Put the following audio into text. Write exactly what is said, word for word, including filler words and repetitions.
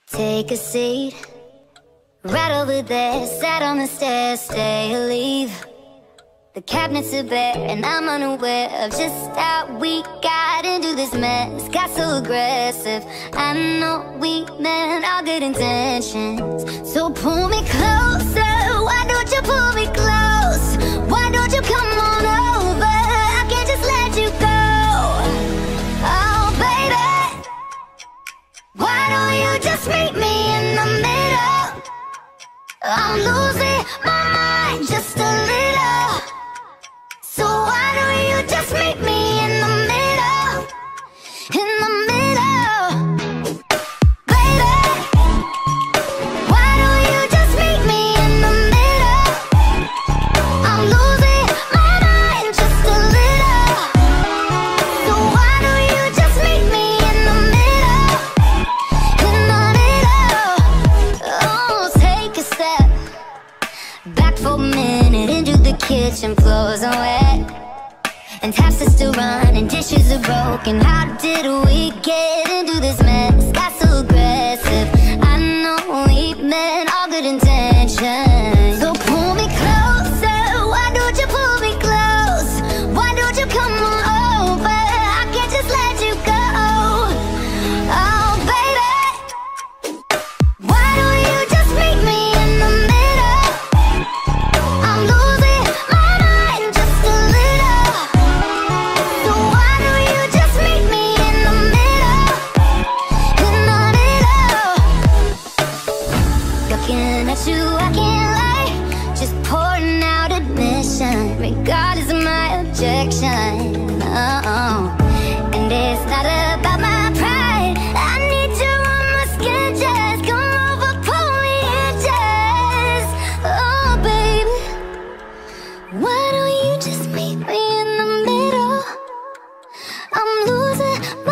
Take a seat, right over there. Sat on the stairs, stay or leave. The cabinets are bare and I'm unaware of just how we got into this mess. Got so aggressive, I know we meant all good intentions. So pull me closer, why don't you pull me close? Why don't you come on over? I can't just let you go. Oh baby, why don't you just meet me in the middle? I'm losing my mind just a little. So why don't you just meet me in the middle? In the middle, baby. Why don't you just meet me in the middle? I'm losing my mind just a little. So why don't you just meet me in the middle? In the middle. Oh, take a step back for a minute into the kitchen. Floors are wet and taps are still running, dishes are broken. How did we get into this mess? Got so aggressive, I know we meant all good intentions. So pull me closer, why don't you pull me close? Why don't you come on over? I can't just let you go. Oh baby, why don't you just meet me in the middle? I'm losing my mind just a little. So why don't you just meet me in the middle? In the middle. Looking at you, I can't lie, just pouring out admission, regardless of my objection. Oh, and it's not about my pride. I need you on my skin, just come over, pull me in, just. Oh baby, why don't you just meet me in the middle? I'm losing my